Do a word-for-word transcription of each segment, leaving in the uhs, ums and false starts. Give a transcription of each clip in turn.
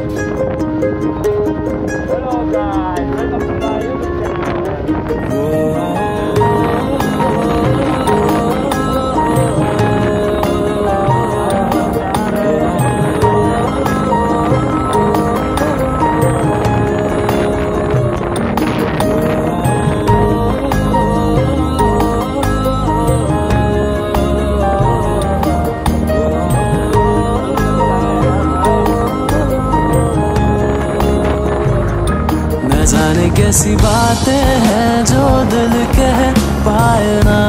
जाने कैसी बातें हैं जो दिल कह पाए ना,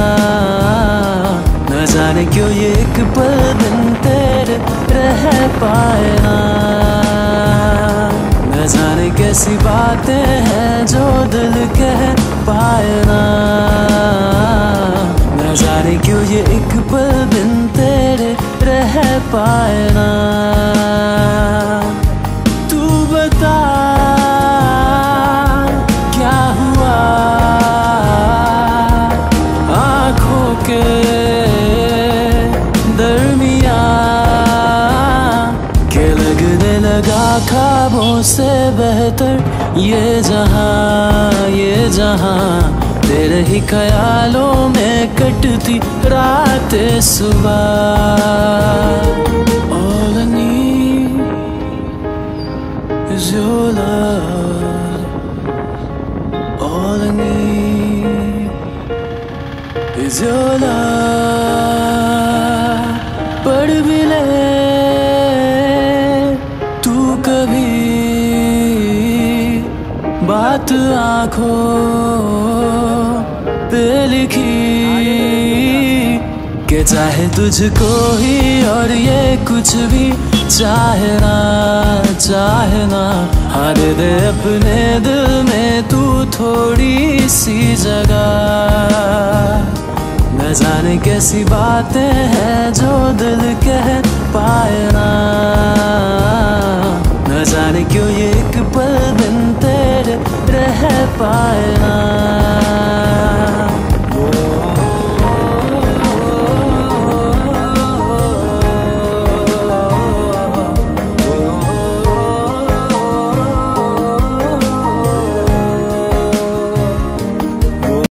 न जाने क्यों ये एक पल दिन तेरे रह पाए ना। न जाने कैसी बातें हैं जो दिल कह पाए ना, न जाने क्यों ये एक पल दिन तेरे रह पाए ना। तू बता के दरमिया के लगने लगा ख्वाबों से बेहतर ये जहां, ये जहां तेरे ही ख्यालों में कटती रातें सुबह। All I need is your love, all I need is your love। पढ़ भी ले तू कभी बात आँखों पे लिखी के चाहे तुझको ही और ये कुछ भी चाहे ना, चाहे ना। हाँ दे दे अपने दिल में तू थोड़ी सी जगह। न जाने कैसी बातें हैं जो दिल कह पाए ना, न जाने क्यों ये एक पल दिन तेरे रह पाए ना।